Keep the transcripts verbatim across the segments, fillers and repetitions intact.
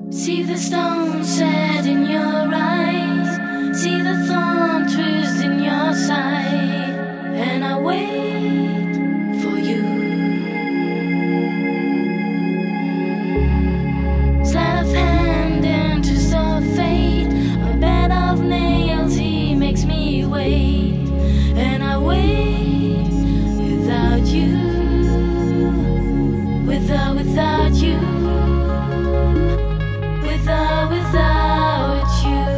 See the stone set in your eyes, see the thorn twist in your side, and I wait for you. Sleight of hand and twist of fate, a bed of nails, he makes me wait, and I wait without you, without, without you. Without, without you.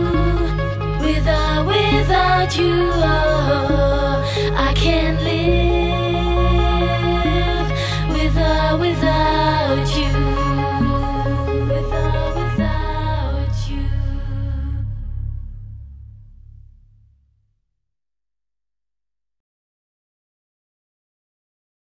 Without you, oh, I can't live.